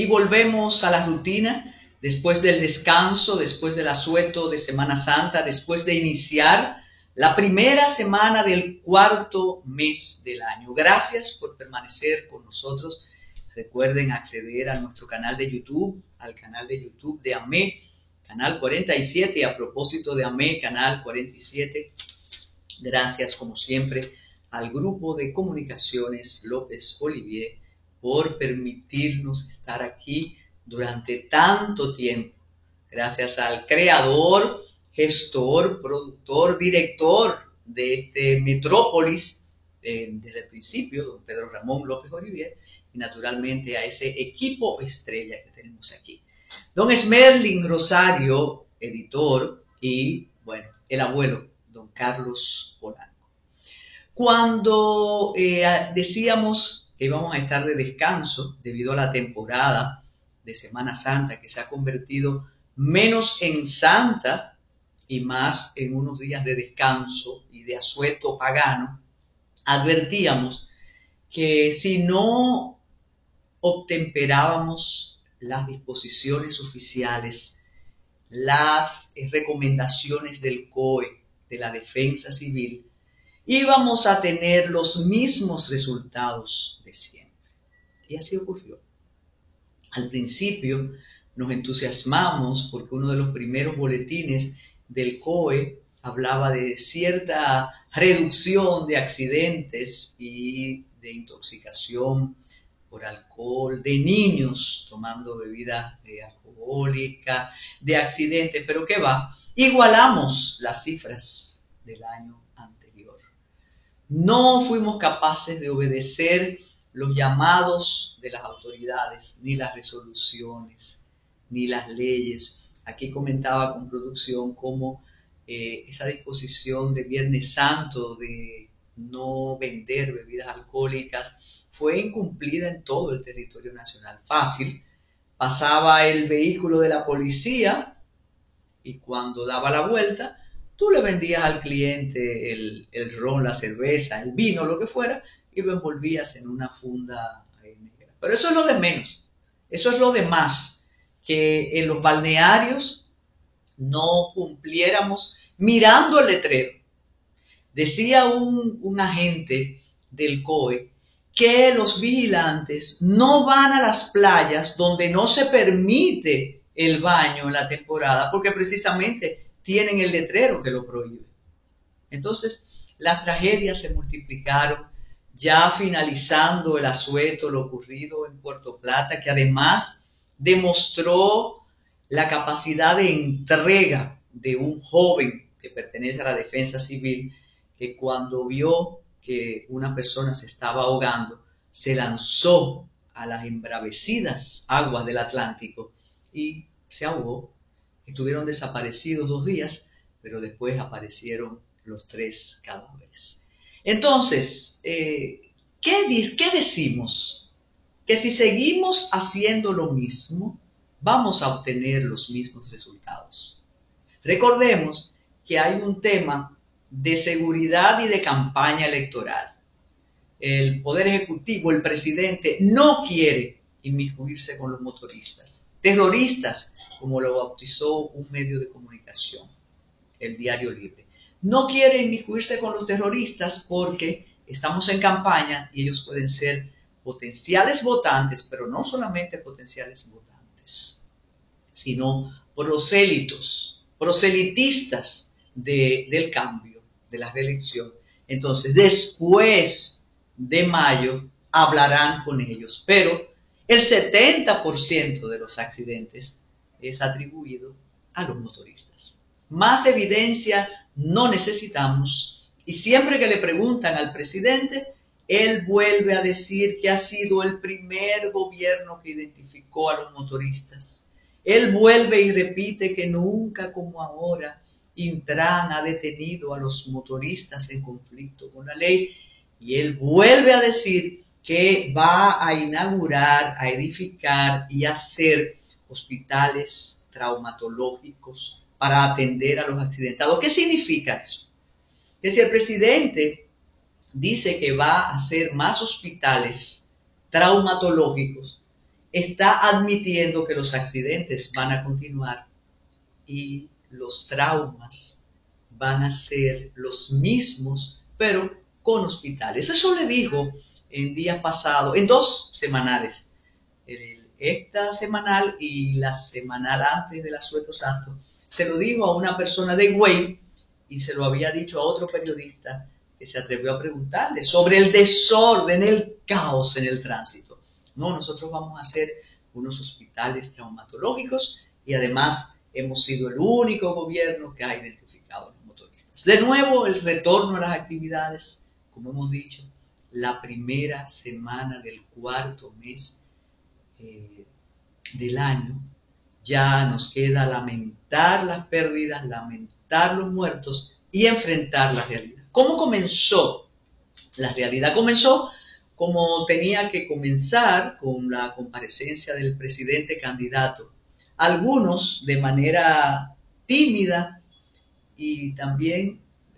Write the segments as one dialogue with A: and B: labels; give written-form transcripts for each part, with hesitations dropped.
A: y volvemos a la rutina después del descanso, después del asueto de Semana Santa, después de iniciar la primera semana del cuarto mes del año. Gracias por permanecer con nosotros. Recuerden acceder a nuestro canal de YouTube, al canal de YouTube de AME, canal 47. Y a propósito de AME, canal 47, gracias como siempre al Grupo de Comunicaciones López Olivier por permitirnos estar aquí durante tanto tiempo. Gracias al creador, gestor, productor, director de este Metrópolis, desde el principio, don Pedro Ramón López Olivier, y naturalmente a ese equipo estrella que tenemos aquí. Don Esmerlin Rosario, editor, y bueno, el abuelo, don Carlos Polanco. Cuando decíamos que íbamos a estar de descanso debido a la temporada de Semana Santa, que se ha convertido menos en santa y más en unos días de descanso y de asueto pagano, advertíamos que si no obtemperábamos las disposiciones oficiales, las recomendaciones del COE, de la Defensa Civil, íbamos a tener los mismos resultados de siempre. Y así ocurrió. Al principio nos entusiasmamos porque uno de los primeros boletines del COE hablaba de cierta reducción de accidentes y de intoxicación por alcohol, de niños tomando bebidas alcohólicas, de accidentes, pero ¿qué va? Igualamos las cifras del año anterior. No fuimos capaces de obedecer los llamados de las autoridades, ni las resoluciones, ni las leyes. Aquí comentaba con producción cómo esa disposición de Viernes Santo de no vender bebidas alcohólicas fue incumplida en todo el territorio nacional. Fácil, pasaba el vehículo de la policía y cuando daba la vuelta, tú le vendías al cliente el ron, la cerveza, el vino, lo que fuera, y lo envolvías en una funda negra. Pero eso es lo de menos, eso es lo de más, que en los balnearios no cumpliéramos mirando el letrero. Decía un agente del COE que los vigilantes no van a las playas donde no se permite el baño en la temporada porque precisamente tienen el letrero que lo prohíbe. Entonces, las tragedias se multiplicaron, ya finalizando el asueto, lo ocurrido en Puerto Plata, que además demostró la capacidad de entrega de un joven que pertenece a la Defensa Civil, que cuando vio que una persona se estaba ahogando, se lanzó a las embravecidas aguas del Atlántico y se ahogó. Estuvieron desaparecidos 2 días, pero después aparecieron los 3 cadáveres. Entonces, ¿qué decimos? Que si seguimos haciendo lo mismo, vamos a obtener los mismos resultados. Recordemos que hay un tema de seguridad y de campaña electoral. El Poder Ejecutivo, el presidente, no quiere inmiscuirse con los motoristas. Terroristas, como lo bautizó un medio de comunicación, el Diario Libre. No quiere inmiscuirse con los terroristas porque estamos en campaña y ellos pueden ser potenciales votantes, pero no solamente potenciales votantes, sino proselitistas del cambio, de la reelección. Entonces, después de mayo, hablarán con ellos, pero el 70% de los accidentes es atribuido a los motoristas. Más evidencia no necesitamos y siempre que le preguntan al presidente, él vuelve a decir que ha sido el primer gobierno que identificó a los motoristas. Él vuelve y repite que nunca como ahora Intran ha detenido a los motoristas en conflicto con la ley y él vuelve a decir que va a inaugurar, a edificar y a hacer hospitales traumatológicos para atender a los accidentados. ¿Qué significa eso? Que si el presidente dice que va a hacer más hospitales traumatológicos, está admitiendo que los accidentes van a continuar y los traumas van a ser los mismos, pero con hospitales. Eso le dijo en días pasados, en 2 semanales, esta semanal y la semanal antes del Asueto Santo, se lo dijo a una persona de Higüey y se lo había dicho a otro periodista que se atrevió a preguntarle sobre el desorden, el caos en el tránsito. No, nosotros vamos a hacer unos hospitales traumatológicos y además hemos sido el único gobierno que ha identificado a los motoristas. De nuevo, el retorno a las actividades, como hemos dicho, la primera semana del cuarto mes del año, ya nos queda lamentar las pérdidas, lamentar los muertos y enfrentar la realidad. ¿Cómo comenzó la realidad? Comenzó como tenía que comenzar, con la comparecencia del presidente candidato. Algunos de manera tímida y también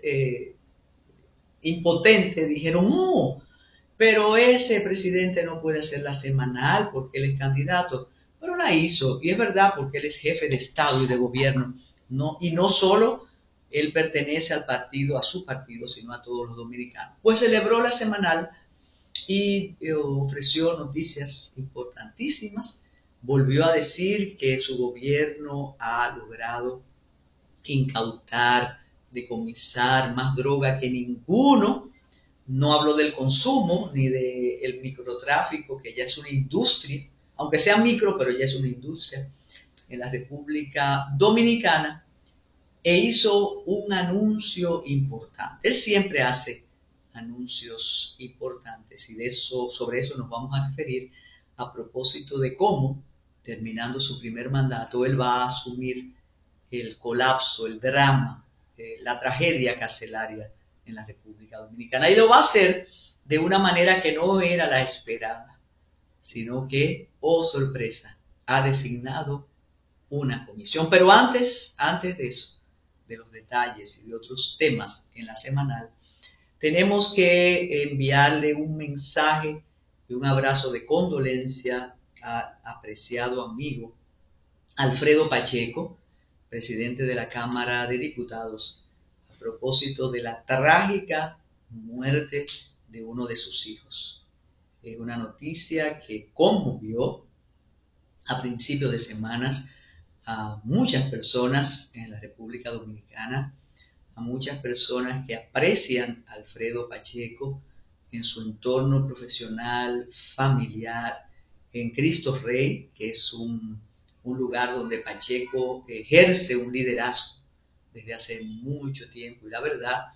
A: impotente dijeron, no, pero ese presidente no puede hacer la semanal porque él es candidato. Pero la hizo, y es verdad, porque él es jefe de Estado y de gobierno, ¿no? Y no solo él pertenece al partido, a su partido, sino a todos los dominicanos. Pues celebró la semanal y ofreció noticias importantísimas. Volvió a decir que su gobierno ha logrado incautar, decomisar más droga que ninguno. No habló del consumo ni del microtráfico, que ya es una industria, aunque sea micro, pero ya es una industria en la República Dominicana, e hizo un anuncio importante. Él siempre hace anuncios importantes y sobre eso nos vamos a referir a propósito de cómo, terminando su primer mandato, él va a asumir el colapso, el drama, la tragedia carcelaria en la República Dominicana. Y lo va a hacer de una manera que no era la esperada, sino que, oh sorpresa, ha designado una comisión. Pero antes de eso, de los detalles y de otros temas en la semanal, tenemos que enviarle un mensaje y un abrazo de condolencia al apreciado amigo Alfredo Pacheco, presidente de la Cámara de Diputados, a propósito de la trágica muerte de uno de sus hijos. Es una noticia que conmovió a principios de semanas a muchas personas en la República Dominicana, a muchas personas que aprecian a Alfredo Pacheco en su entorno profesional, familiar, en Cristo Rey, que es un lugar donde Pacheco ejerce un liderazgo desde hace mucho tiempo. Y la verdad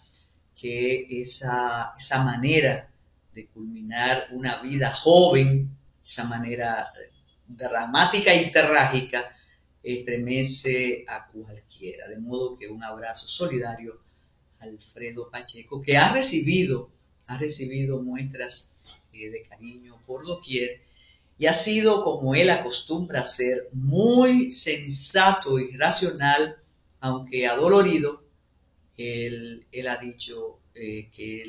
A: que esa manera de culminar una vida joven, esa manera dramática y trágica, estremece a cualquiera. De modo que un abrazo solidario a Alfredo Pacheco, que ha recibido muestras de cariño por doquier y ha sido, como él acostumbra ser, muy sensato y racional, aunque adolorido. Él ha dicho que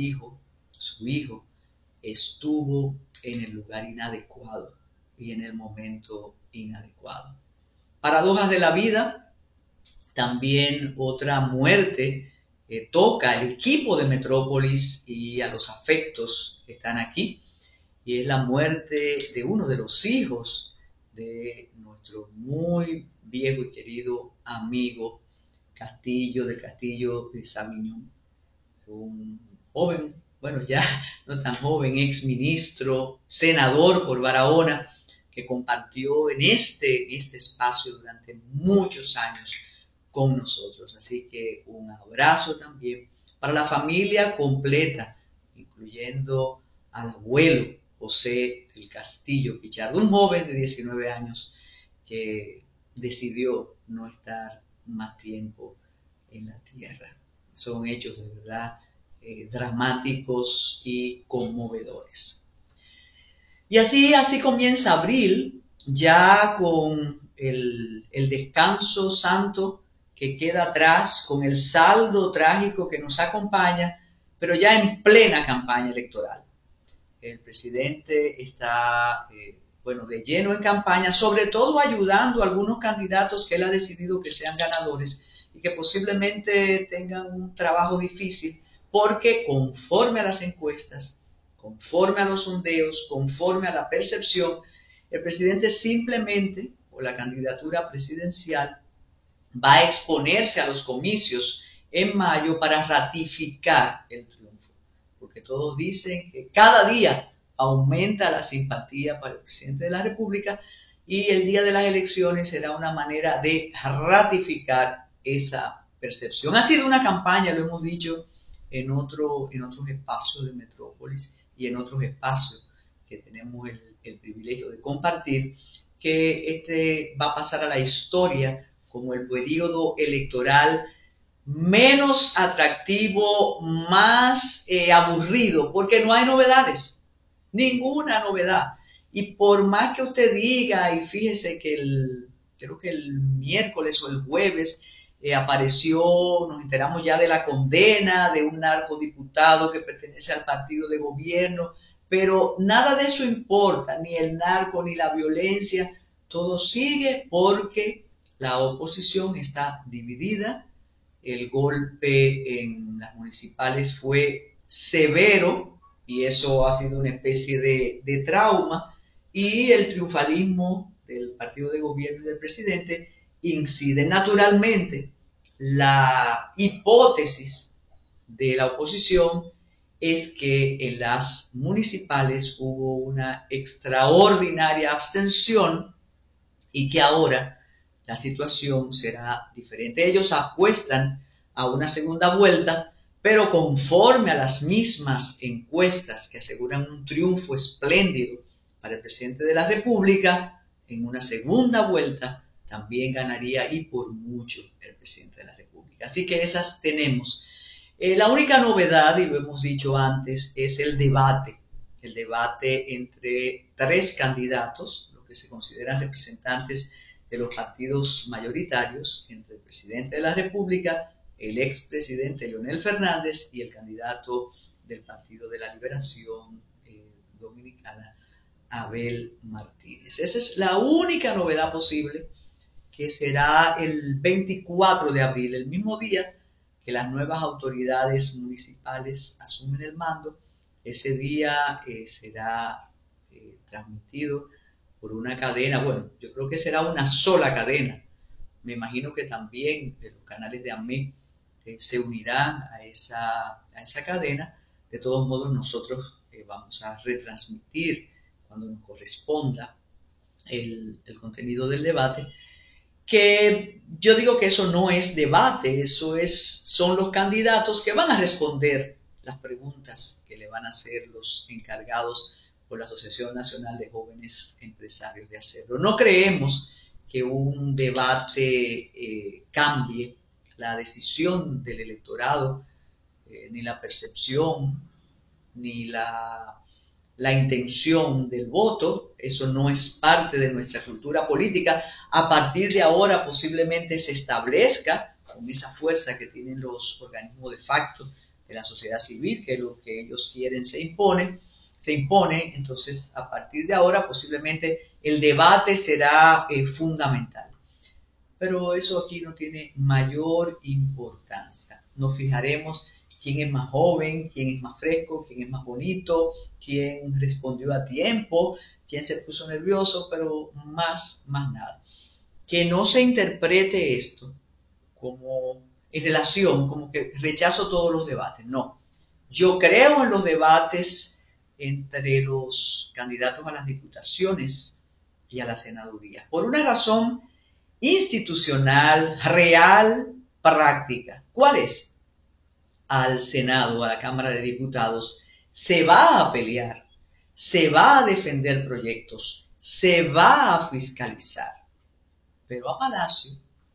A: su hijo, estuvo en el lugar inadecuado y en el momento inadecuado. Paradojas de la vida, también otra muerte toca al equipo de Metrópolis y a los afectos que están aquí, y es la muerte de uno de los hijos de nuestro muy viejo y querido amigo Castillo de Sabiñón, un joven, bueno, ya no tan joven, ex ministro, senador por Barahona, que compartió en este espacio durante muchos años con nosotros. Así que un abrazo también para la familia completa, incluyendo al abuelo José del Castillo Pichardo, un joven de 19 años que decidió no estar más tiempo en la tierra. Son hechos de verdad dramáticos y conmovedores. Y así comienza abril, ya con el descanso santo que queda atrás, con el saldo trágico que nos acompaña, pero ya en plena campaña electoral. El presidente está bueno, de lleno en campaña, sobre todo ayudando a algunos candidatos que él ha decidido que sean ganadores y que posiblemente tengan un trabajo difícil, porque conforme a las encuestas, conforme a los sondeos, conforme a la percepción, el presidente simplemente, o la candidatura presidencial, va a exponerse a los comicios en mayo para ratificar el triunfo, porque todos dicen que cada día aumenta la simpatía para el presidente de la República y el día de las elecciones será una manera de ratificar esa percepción. Ha sido una campaña, lo hemos dicho en otros espacios de Metrópolis y en otros espacios que tenemos el privilegio de compartir, que este va a pasar a la historia como el periodo electoral menos atractivo, más aburrido, porque no hay novedades, ninguna novedad. Y por más que usted diga, y fíjese que creo que el miércoles o el jueves apareció, nos enteramos ya de la condena de un narcodiputado que pertenece al partido de gobierno, pero nada de eso importa, ni el narco ni la violencia, todo sigue porque la oposición está dividida. El golpe en las municipales fue severo y eso ha sido una especie de trauma, y el triunfalismo del partido de gobierno y del presidente incide. Naturalmente, la hipótesis de la oposición es que en las municipales hubo una extraordinaria abstención y que ahora la situación será diferente. Ellos apuestan a una segunda vuelta, pero conforme a las mismas encuestas que aseguran un triunfo espléndido para el presidente de la República, en una segunda vuelta también ganaría y por mucho el presidente de la República. Así que esas tenemos. La única novedad, y lo hemos dicho antes, es el debate entre tres candidatos, los que se consideran representantes de los partidos mayoritarios, entre el presidente de la República, el expresidente Leonel Fernández y el candidato del Partido de la Liberación Dominicana, Abel Martínez. Esa es la única novedad posible, que será el 24 de abril, el mismo día que las nuevas autoridades municipales asumen el mando. Ese día será transmitido por una cadena, bueno, yo creo que será una sola cadena. Me imagino que también los canales de AME se unirán a esa cadena. De todos modos, nosotros vamos a retransmitir cuando nos corresponda el contenido del debate, que yo digo que eso no es debate, son los candidatos que van a responder las preguntas que le van a hacer los encargados por la Asociación Nacional de Jóvenes Empresarios de hacerlo. No creemos que un debate cambie la decisión del electorado, ni la percepción, ni la intención del voto. Eso no es parte de nuestra cultura política. A partir de ahora posiblemente se establezca, con esa fuerza que tienen los organismos de facto de la sociedad civil, que lo que ellos quieren se impone. Entonces, a partir de ahora posiblemente el debate será fundamental. Pero eso aquí no tiene mayor importancia. Nos fijaremos quién es más joven, quién es más fresco, quién es más bonito, quién respondió a tiempo, quién se puso nervioso, pero más nada. Que no se interprete esto como en relación, como que rechazo todos los debates. No, yo creo en los debates entre los candidatos a las diputaciones y a la senaduría, por una razón institucional, real, práctica. ¿Cuál es? Al Senado, a la Cámara de Diputados, se va a pelear, se va a defender proyectos, se va a fiscalizar. Pero a Palacio,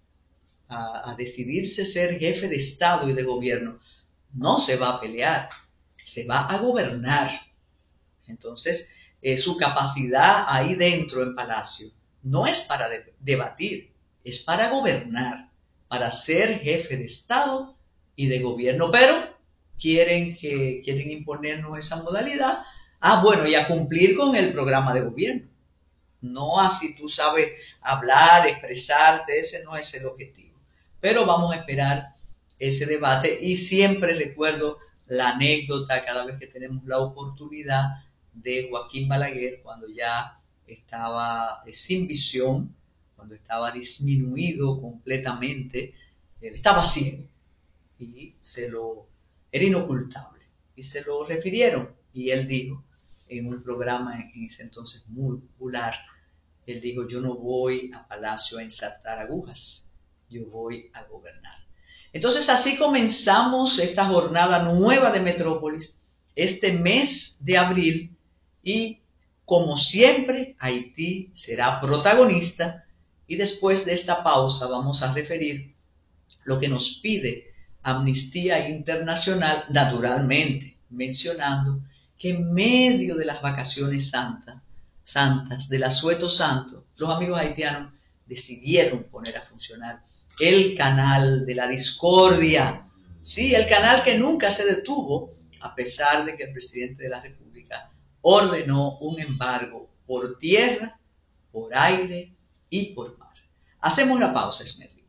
A: a decidirse ser jefe de Estado y de gobierno, no se va a pelear, se va a gobernar. Entonces, su capacidad ahí dentro en Palacio no es para debatir, es para gobernar, para ser jefe de Estado y de gobierno, pero quieren imponernos esa modalidad. Bueno, y a cumplir con el programa de gobierno. no así tú sabes hablar, expresarte, ese no es el objetivo. Pero vamos a esperar ese debate y siempre recuerdo la anécdota cada vez que tenemos la oportunidad de Joaquín Balaguer cuando ya estaba sin visión, cuando estaba disminuido completamente, estaba ciego y era inocultable y se lo refirieron y él dijo en un programa en ese entonces muy popular, él dijo, yo no voy a Palacio a ensartar agujas, yo voy a gobernar. Entonces así comenzamos esta jornada nueva de Metrópolis, este mes de abril, y como siempre Haití será protagonista, y después de esta pausa vamos a referir lo que nos pide Amnistía Internacional, naturalmente mencionando que en medio de las vacaciones santas del Asueto Santo, los amigos haitianos decidieron poner a funcionar el canal de la discordia, sí, el canal que nunca se detuvo, a pesar de que el presidente de la República ordenó un embargo por tierra, por aire y por mar. Hacemos una pausa, Esmeralda.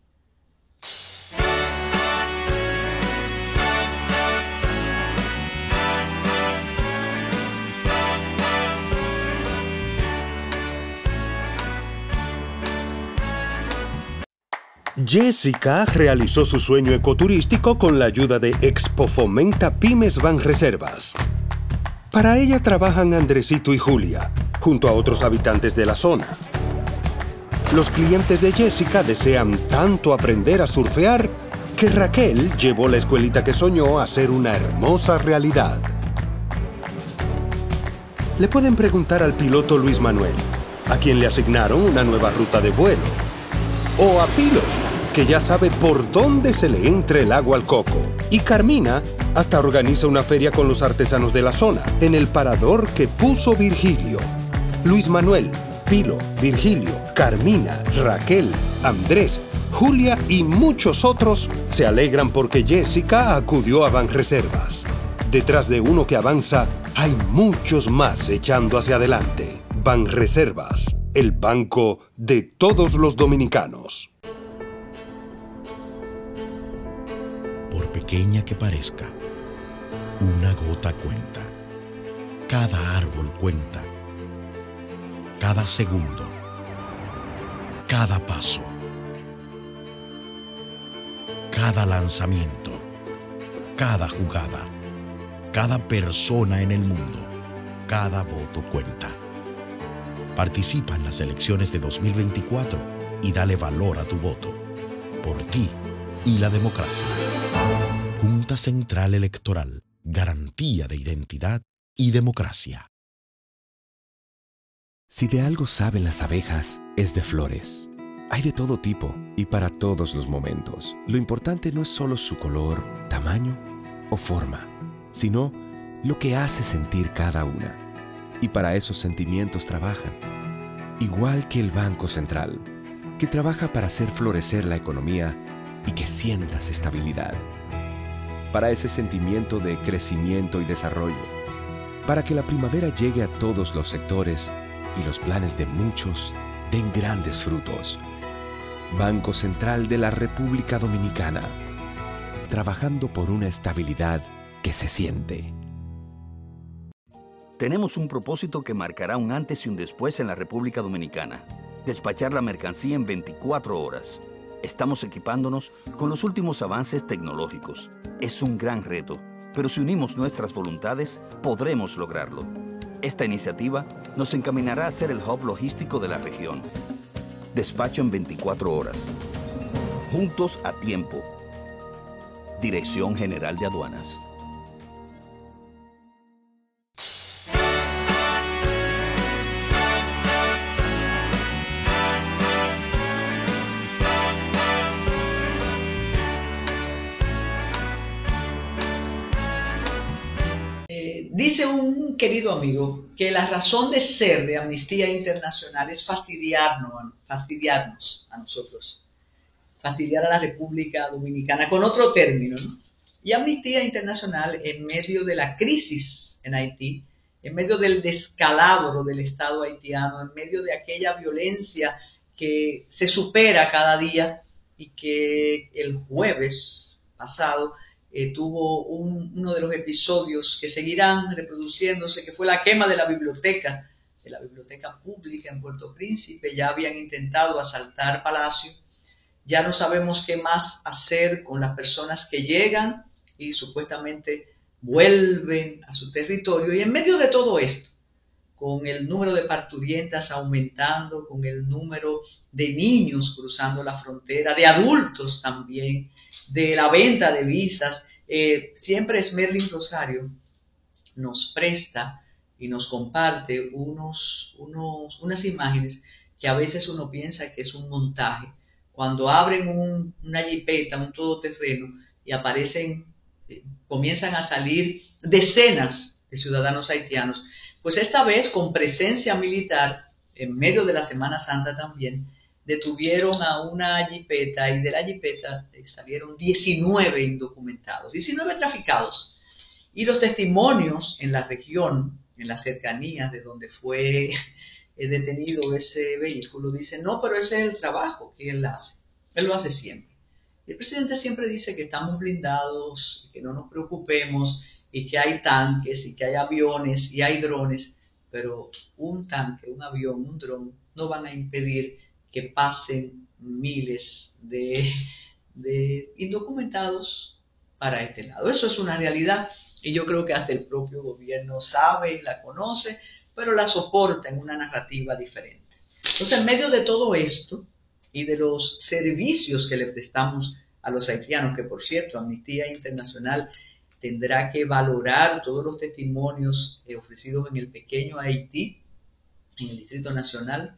B: Jessica realizó su sueño ecoturístico con la ayuda de Expo Fomenta Pymes Banreservas. Para ella trabajan Andresito y Julia, junto a otros habitantes de la zona. Los clientes de Jessica desean tanto aprender a surfear que Raquel llevó la escuelita que soñó a ser una hermosa realidad. Le pueden preguntar al piloto Luis Manuel, a quien le asignaron una nueva ruta de vuelo. O a Pilo, que ya sabe por dónde se le entra el agua al coco. Y Carmina hasta organiza una feria con los artesanos de la zona, en el parador que puso Virgilio. Luis Manuel, Pilo, Virgilio, Carmina, Raquel, Andrés, Julia y muchos otros se alegran porque Jessica acudió a Banreservas. Detrás de uno que avanza, hay muchos más echando hacia adelante. Banreservas, el banco de todos los dominicanos.
C: Por pequeña que parezca, una gota cuenta. Cada árbol cuenta. Cada segundo. Cada paso. Cada lanzamiento. Cada jugada. Cada persona en el mundo. Cada voto cuenta. Participa en las elecciones de 2024 y dale valor a tu voto. Por ti y la democracia. Junta Central Electoral. Garantía de identidad y democracia.
D: Si de algo saben las abejas, es de flores. Hay de todo tipo y para todos los momentos. Lo importante no es solo su color, tamaño o forma, sino lo que hace sentir cada una. Y para esos sentimientos trabajan. Igual que el Banco Central, que trabaja para hacer florecer la economía y que sientas estabilidad. Para ese sentimiento de crecimiento y desarrollo. Para que la primavera llegue a todos los sectores y los planes de muchos den grandes frutos. Banco Central de la República Dominicana. Trabajando por una estabilidad que se siente.
E: Tenemos un propósito que marcará un antes y un después en la República Dominicana. Despachar la mercancía en 24 horas. Estamos equipándonos con los últimos avances tecnológicos. Es un gran reto, pero si unimos nuestras voluntades, podremos lograrlo. Esta iniciativa nos encaminará a ser el hub logístico de la región. Despacho en 24 horas. Juntos a tiempo. Dirección General de Aduanas.
A: Dice un querido amigo que la razón de ser de Amnistía Internacional es fastidiarnos a nosotros, fastidiar a la República Dominicana con otro término, ¿no? Y Amnistía Internacional, en medio de la crisis en Haití, en medio del descalabro del Estado haitiano, en medio de aquella violencia que se supera cada día y que el jueves pasado tuvo uno de los episodios que seguirán reproduciéndose, que fue la quema de la biblioteca pública en Puerto Príncipe. Ya habían intentado asaltar Palacio. Ya no sabemos qué más hacer con las personas que llegan y supuestamente vuelven a su territorio. Y en medio de todo esto, con el número de parturientas aumentando, con el número de niños cruzando la frontera, de adultos también, de la venta de visas, siempre Smerlin Rosario nos presta y nos comparte unas imágenes que a veces uno piensa que es un montaje. Cuando abren una jipeta, un todoterreno, y comienzan a salir decenas de ciudadanos haitianos, pues esta vez con presencia militar, en medio de la Semana Santa también, detuvieron a una jipeta y de la jipeta salieron 19 indocumentados, 19 traficados. Y los testimonios en la región, en las cercanías de donde fue detenido ese vehículo, dicen, no, pero ese es el trabajo que él hace. Él lo hace siempre. El presidente siempre dice que estamos blindados, que no nos preocupemos y que hay tanques y que hay aviones y hay drones, pero un tanque, un avión, un dron no van a impedir que pasen miles de indocumentados para este lado. Eso es una realidad y yo creo que hasta el propio gobierno sabe y la conoce, pero la soporta en una narrativa diferente. Entonces, en medio de todo esto y de los servicios que le prestamos a los haitianos, que por cierto, Amnistía Internacional tendrá que valorar todos los testimonios ofrecidos en el pequeño Haití, en el Distrito Nacional,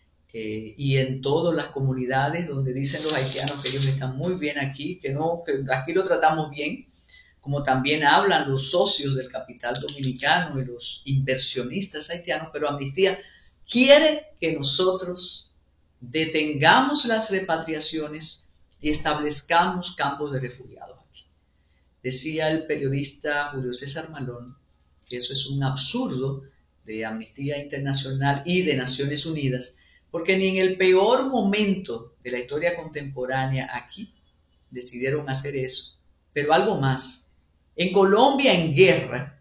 A: y en todas las comunidades donde dicen los haitianos que ellos están muy bien aquí, que aquí lo tratamos bien, como también hablan los socios del capital dominicano y los inversionistas haitianos, pero Amnistía quiere que nosotros detengamos las repatriaciones y establezcamos campos de refugiados aquí. Decía el periodista Julio César Malón que eso es un absurdo de Amnistía Internacional y de Naciones Unidas, porque ni en el peor momento de la historia contemporánea aquí decidieron hacer eso. Pero algo más, en Colombia en guerra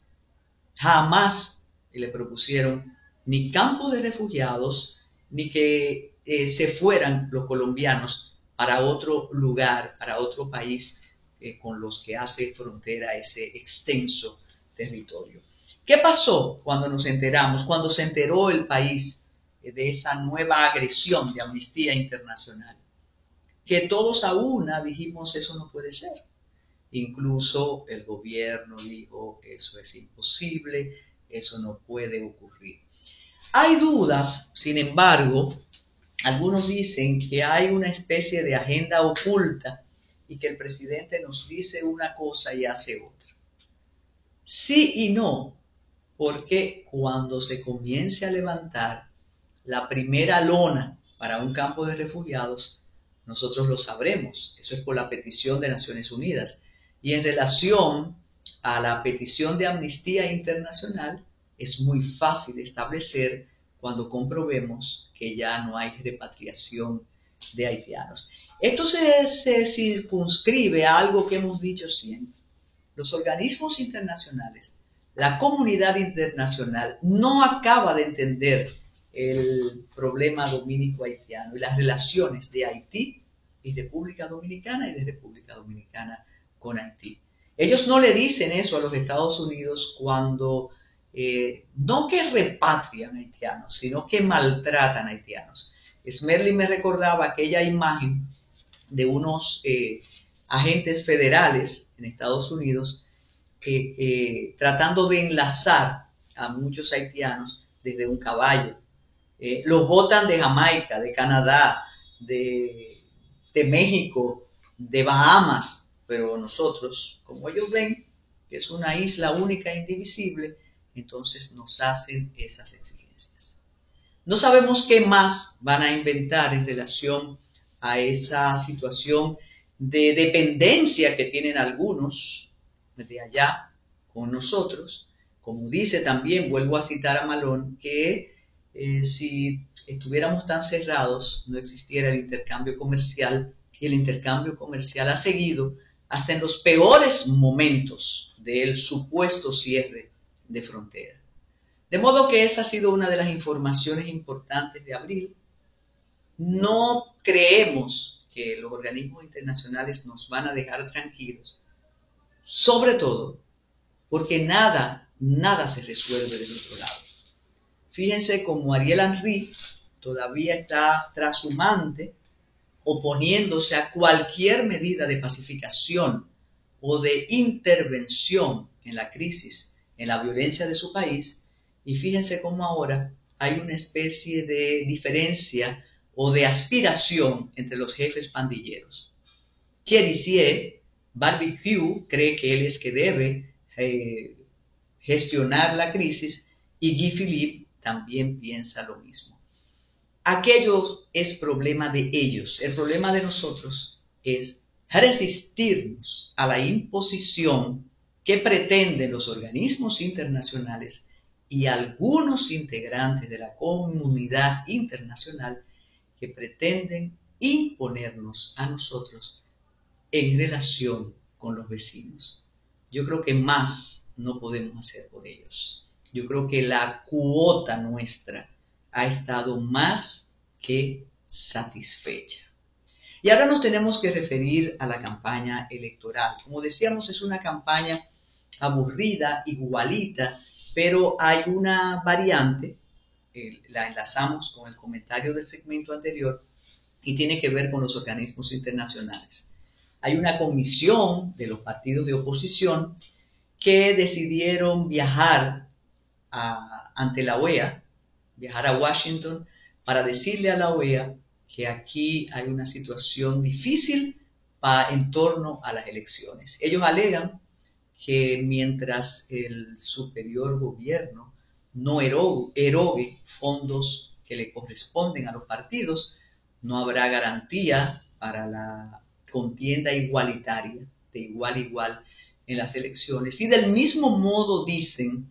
A: jamás le propusieron ni campos de refugiados, ni que se fueran los colombianos para otro lugar, para otro país con los que hace frontera ese extenso territorio. ¿Qué pasó cuando nos enteramos, cuando se enteró el país de esa nueva agresión de Amnistía Internacional? Que todos a una dijimos, eso no puede ser. Incluso el gobierno dijo, eso es imposible, eso no puede ocurrir. Hay dudas, sin embargo, algunos dicen que hay una especie de agenda oculta y que el presidente nos dice una cosa y hace otra. Sí y no, porque cuando se comience a levantar la primera lona para un campo de refugiados, nosotros lo sabremos. Eso es por la petición de Naciones Unidas. Y en relación a la petición de Amnistía Internacional, es muy fácil establecer cuando comprobemos que ya no hay repatriación de haitianos. Esto se circunscribe a algo que hemos dicho siempre. Los organismos internacionales, la comunidad internacional no acaba de entender el problema dominico-haitiano y las relaciones de Haití y República Dominicana y de República Dominicana con Haití. Ellos no le dicen eso a los Estados Unidos cuando no que repatrian haitianos, sino que maltratan haitianos. Smerlin me recordaba aquella imagen de unos agentes federales en Estados Unidos tratando de enlazar a muchos haitianos desde un caballo. Los botan de Jamaica, de Canadá, de México, de Bahamas, pero nosotros, como ellos ven que es una isla única e indivisible, entonces nos hacen esas exigencias. No sabemos qué más van a inventar en relación a esa situación de dependencia que tienen algunos de allá con nosotros, Como dice también, vuelvo a citar a Malone, que si estuviéramos tan cerrados, no existiera el intercambio comercial, y el intercambio comercial ha seguido hasta en los peores momentos del supuesto cierre de frontera. De modo que esa ha sido una de las informaciones importantes de abril. No creemos que los organismos internacionales nos van a dejar tranquilos, sobre todo porque nada se resuelve del otro lado. Fíjense cómo Ariel Henry todavía está trashumante, oponiéndose a cualquier medida de pacificación o de intervención en la crisis, en la violencia de su país, y fíjense cómo ahora hay una especie de diferencia o de aspiración entre los jefes pandilleros. Cherizier Barbecue cree que él es que debe gestionar la crisis, y Guy Philippe también piensa lo mismo. Aquello es problema de ellos. El problema de nosotros es resistirnos a la imposición que pretenden los organismos internacionales y algunos integrantes de la comunidad internacional que pretenden imponernos a nosotros en relación con los vecinos. Yo creo que más no podemos hacer por ellos. Yo creo que la cuota nuestra ha estado más que satisfecha. Y ahora nos tenemos que referir a la campaña electoral. Como decíamos, es una campaña aburrida, igualita, pero hay una variante, la enlazamos con el comentario del segmento anterior, y tiene que ver con los organismos internacionales. Hay una comisión de los partidos de oposición que decidieron viajar ante la OEA, viajar a Washington, para decirle a la OEA que aquí hay una situación difícil en torno a las elecciones. Ellos alegan que mientras el superior gobierno no erogue fondos que le corresponden a los partidos, no habrá garantía para la contienda igualitaria, de igual a igual en las elecciones. Y del mismo modo dicen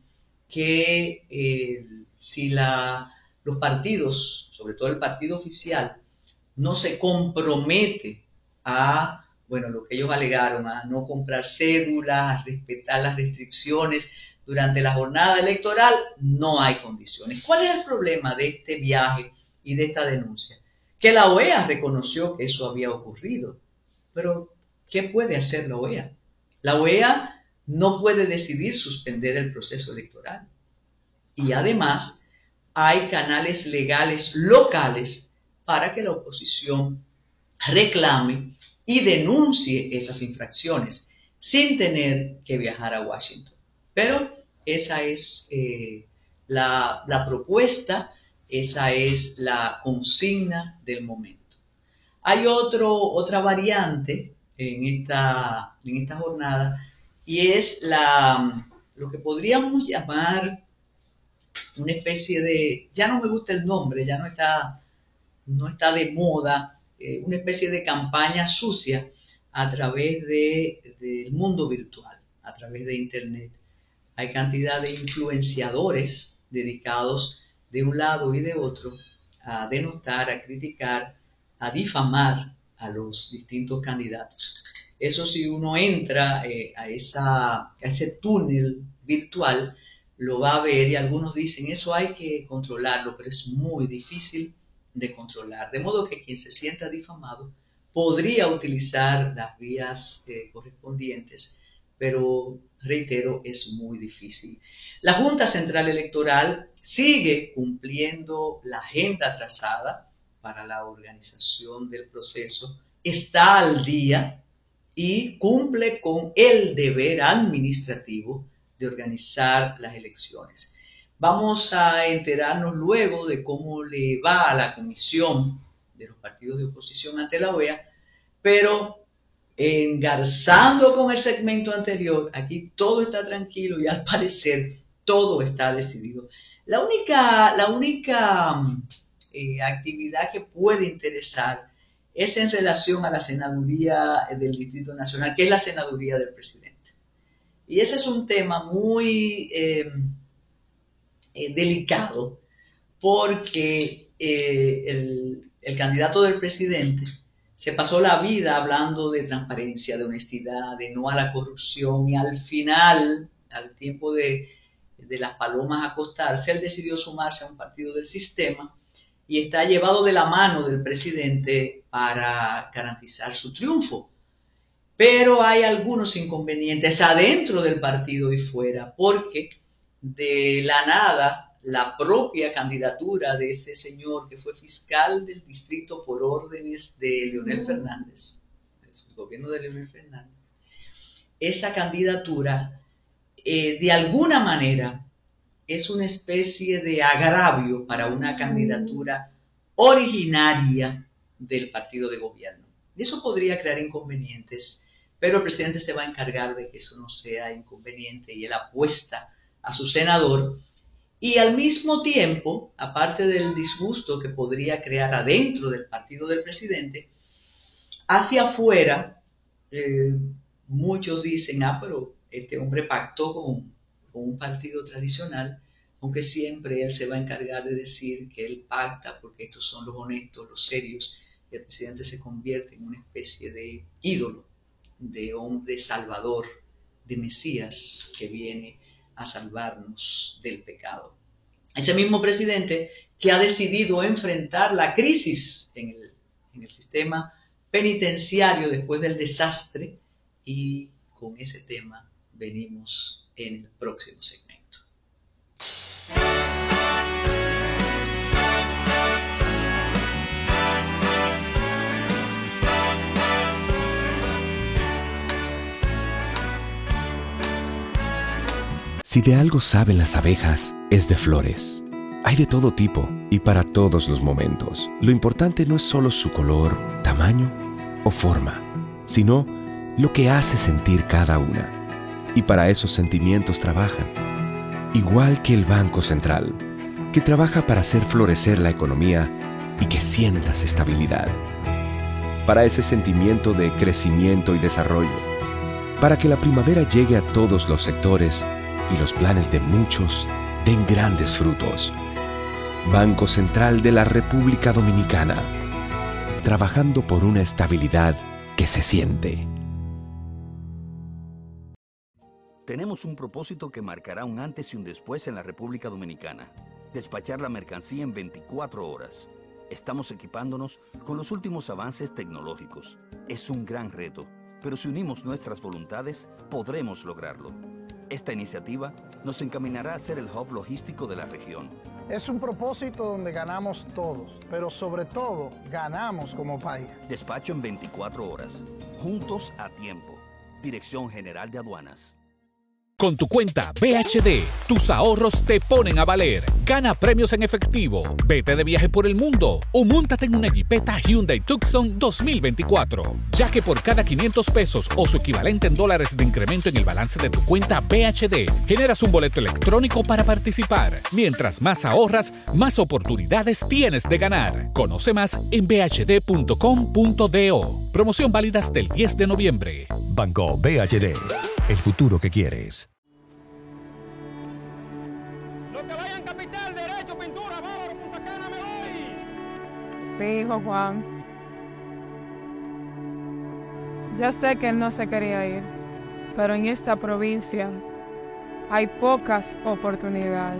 A: que si los partidos, sobre todo el partido oficial, no se compromete a, lo que ellos alegaron, a no comprar cédulas, a respetar las restricciones durante la jornada electoral, no hay condiciones. ¿Cuál es el problema de este viaje y de esta denuncia? Que la OEA reconoció que eso había ocurrido. Pero, ¿qué puede hacer la OEA? La OEA no puede decidir suspender el proceso electoral. Y además, hay canales legales locales para que la oposición reclame y denuncie esas infracciones sin tener que viajar a Washington. Pero esa es la propuesta, esa es la consigna del momento. Hay otra variante en esta jornada, y es lo que podríamos llamar una especie de, ya no me gusta el nombre, ya no está de moda, una especie de campaña sucia a través del mundo virtual, a través de Internet. Hay cantidad de influenciadores dedicados de un lado y de otro a denostar, a criticar, a difamar a los distintos candidatos. Eso, si uno entra a ese túnel virtual, lo va a ver, y algunos dicen, eso hay que controlarlo, pero es muy difícil de controlar. De modo que quien se sienta difamado podría utilizar las vías correspondientes, pero reitero, es muy difícil. La Junta Central Electoral sigue cumpliendo la agenda trazada para la organización del proceso, está al día y cumple con el deber administrativo de organizar las elecciones. Vamos a enterarnos luego de cómo le va a la comisión de los partidos de oposición ante la OEA, pero engarzando con el segmento anterior, aquí todo está tranquilo y al parecer todo está decidido. La única actividad que puede interesar es en relación a la senaduría del Distrito Nacional, que es la senaduría del presidente. Y ese es un tema muy delicado porque el candidato del presidente se pasó la vida hablando de transparencia, de honestidad, de no a la corrupción y al final, al tiempo de las palomas acostarse, él decidió sumarse a un partido del sistema y está llevado de la mano del presidente para garantizar su triunfo. Pero hay algunos inconvenientes adentro del partido y fuera, porque de la nada la propia candidatura de ese señor que fue fiscal del distrito por órdenes de Leonel Fernández, el gobierno de Leonel Fernández, esa candidatura de alguna manera es una especie de agravio para una candidatura originaria del partido de gobierno. Eso podría crear inconvenientes, pero el presidente se va a encargar de que eso no sea inconveniente y él apuesta a su senador. Y al mismo tiempo, aparte del disgusto que podría crear adentro del partido del presidente, hacia afuera, muchos dicen, pero este hombre pactó con un partido tradicional, aunque siempre él se va a encargar de decir que él pacta porque estos son los honestos, los serios, y el presidente se convierte en una especie de ídolo, de hombre salvador, de Mesías que viene a salvarnos del pecado. Ese mismo presidente que ha decidido enfrentar la crisis en el sistema penitenciario después del desastre, y con ese tema venimos en el próximo segmento.
D: Si de algo saben las abejas, es de flores. Hay de todo tipo y para todos los momentos. Lo importante no es solo su color, tamaño o forma, sino lo que hace sentir cada una. Y para esos sentimientos trabajan. Igual que el Banco Central, que trabaja para hacer florecer la economía y que sientas estabilidad. Para ese sentimiento de crecimiento y desarrollo. Para que la primavera llegue a todos los sectores y los planes de muchos den grandes frutos. Banco Central de la República Dominicana, trabajando por una estabilidad que se siente.
E: Tenemos un propósito que marcará un antes y un después en la República Dominicana. Despachar la mercancía en 24 horas. Estamos equipándonos con los últimos avances tecnológicos. Es un gran reto, pero si unimos nuestras voluntades, podremos lograrlo. Esta iniciativa nos encaminará a ser el hub logístico de la región.
F: Es un propósito donde ganamos todos, pero sobre todo ganamos como país.
E: Despacho en 24 horas. Juntos a tiempo. Dirección General de Aduanas.
G: Con tu cuenta BHD, tus ahorros te ponen a valer. Gana premios en efectivo, vete de viaje por el mundo o móntate en una Jeepeta Hyundai Tucson 2024. Ya que por cada 500 pesos o su equivalente en dólares de incremento en el balance de tu cuenta BHD, generas un boleto electrónico para participar. Mientras más ahorras, más oportunidades tienes de ganar. Conoce más en bhd.com.do. Promoción válida hasta el 10 de noviembre.
H: Banco BHD, el futuro que quieres.
I: Los que vayan capital, derecho, pintura, bávaro, Punta Cana, me voy.
J: Fijo, Juan. Yo sé que él no se quería ir, pero en esta provincia hay pocas oportunidades.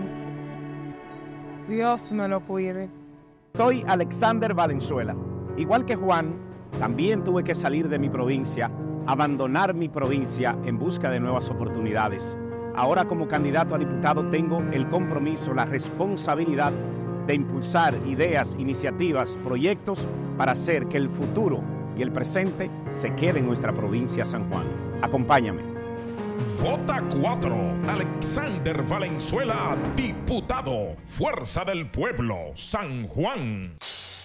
J: Dios me lo cuide.
K: Soy Alexander Valenzuela. Igual que Juan, también tuve que salir de mi provincia, abandonar mi provincia en busca de nuevas oportunidades. Ahora como candidato a diputado tengo el compromiso, la responsabilidad de impulsar ideas, iniciativas, proyectos para hacer que el futuro y el presente se quede en nuestra provincia San Juan. Acompáñame.
L: Vota 4. Alexander Valenzuela, diputado. Fuerza del Pueblo, San Juan.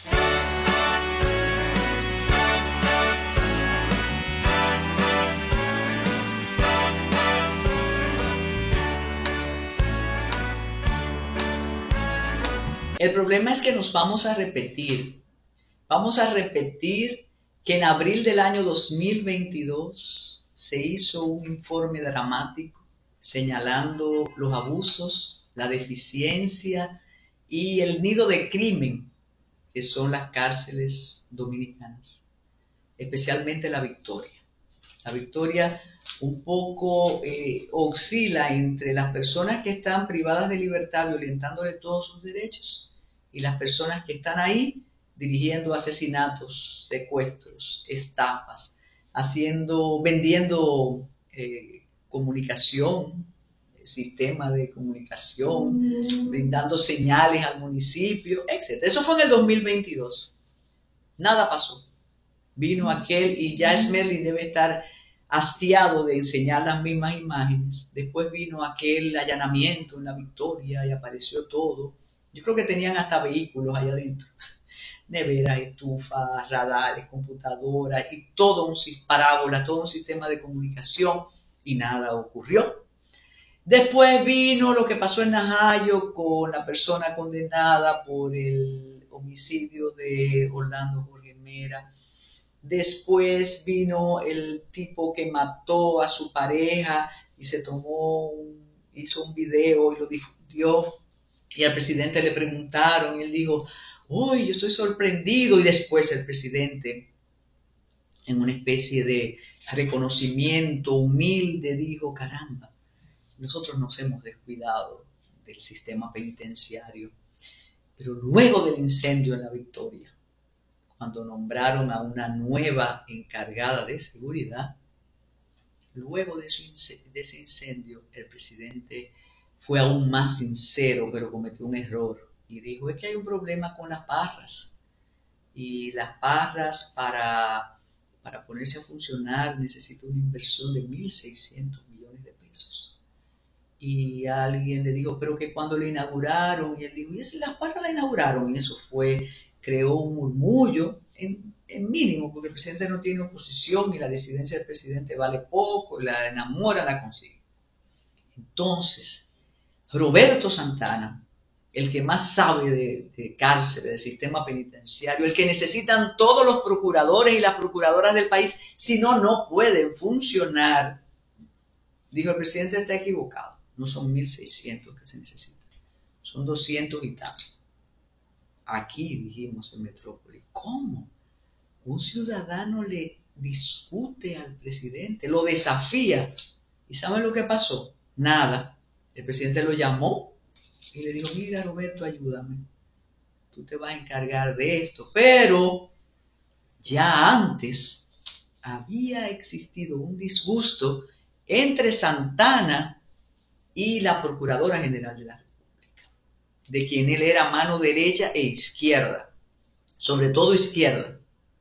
A: El problema es que nos vamos a repetir. Vamos a repetir que en abril del año 2022 se hizo un informe dramático señalando los abusos, la deficiencia y el nido de crimen que son las cárceles dominicanas, especialmente La Victoria. La Victoria un poco oscila entre las personas que están privadas de libertad, violentándole todos sus derechos, y las personas que están ahí dirigiendo asesinatos, secuestros, estafas, vendiendo comunicación, sistema de comunicación, brindando señales al municipio, etc. Eso fue en el 2022. Nada pasó. Vino aquel, y ya Smerling debe estar hastiado de enseñar las mismas imágenes. Después vino aquel allanamiento en La Victoria y apareció todo. Yo creo que tenían hasta vehículos allá adentro. Neveras, estufas, radares, computadoras y parábolas, todo un sistema de comunicación, y nada ocurrió. Después vino lo que pasó en Najayo con la persona condenada por el homicidio de Orlando Jorge Mera. Después vino el tipo que mató a su pareja y hizo un video y lo difundió, y al presidente le preguntaron y él dijo: uy, yo estoy sorprendido. Y después el presidente, en una especie de reconocimiento humilde, dijo: caramba, nosotros nos hemos descuidado del sistema penitenciario. Pero luego del incendio en La Victoria, cuando nombraron a una nueva encargada de seguridad, luego de ese incendio, el presidente fue aún más sincero, pero cometió un error. Y dijo: es que hay un problema con las barras. Y las barras, para ponerse a funcionar, necesitan una inversión de 1.600 millones de pesos. Y alguien le dijo: pero que cuando lo inauguraron, y él dijo: y si las barras la inauguraron, y eso creó un murmullo en mínimo, porque el presidente no tiene oposición y la disidencia del presidente vale poco, la enamora, la consigue. Entonces, Roberto Santana, el que más sabe de cárceles, del sistema penitenciario, el que necesitan todos los procuradores y las procuradoras del país, si no, no pueden funcionar, dijo: el presidente está equivocado, no son 1.600 que se necesitan, son 200 y tal. Aquí dijimos en Metrópoli: ¿cómo? Un ciudadano le discute al presidente, lo desafía. ¿Y saben lo que pasó? Nada. El presidente lo llamó y le dijo: mira, Roberto, ayúdame, tú te vas a encargar de esto. Pero ya antes había existido un disgusto entre Santana y la Procuradora General de la República, de quien él era mano derecha e izquierda, sobre todo izquierda,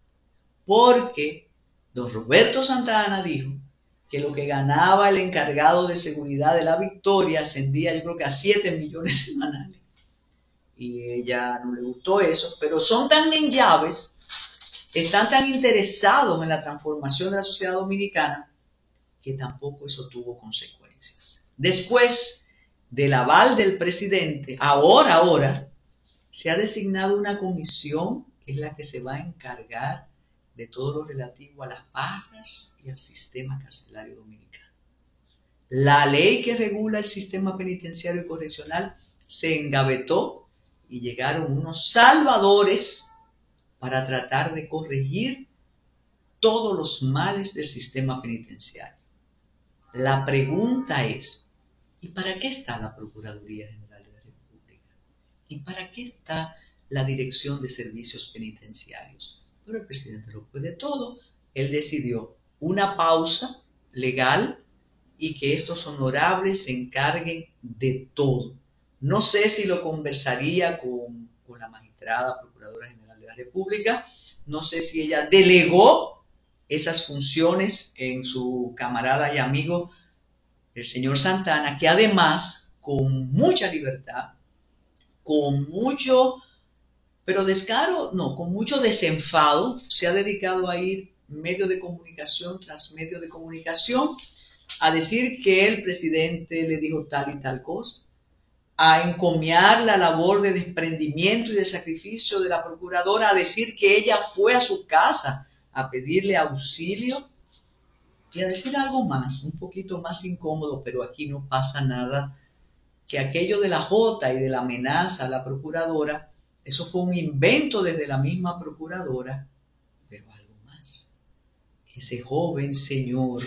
A: porque don Roberto Santana dijo que lo que ganaba el encargado de seguridad de La Victoria ascendía, yo creo que a 7 millones semanales. Y ella no le gustó eso, pero son tan en llaves, están tan interesados en la transformación de la sociedad dominicana, que tampoco eso tuvo consecuencias. Después del aval del presidente, ahora, se ha designado una comisión que es la que se va a encargar de todo lo relativo a las barras y al sistema carcelario dominicano. La ley que regula el sistema penitenciario y correccional se engavetó y llegaron unos salvadores para tratar de corregir todos los males del sistema penitenciario. La pregunta es: ¿y para qué está la Procuraduría General de la República? ¿Y para qué está la Dirección de Servicios Penitenciarios? Pero el presidente lo puede todo. Él decidió una pausa legal y que estos honorables se encarguen de todo. No sé si lo conversaría con la magistrada Procuradora General de la República, no sé si ella delegó esas funciones en su camarada y amigo, el señor Santana, que además, con mucha libertad, con mucho... pero descaro, no, con mucho desenfado, se ha dedicado a ir medio de comunicación tras medio de comunicación a decir que el presidente le dijo tal y tal cosa, a encomiar la labor de desprendimiento y de sacrificio de la procuradora, a decir que ella fue a su casa a pedirle auxilio Y a decir algo más, un poquito más incómodo, pero aquí no pasa nada, que aquello de la Jota y de la amenaza a la procuradora, eso fue un invento desde la misma procuradora, pero algo más. Ese joven señor,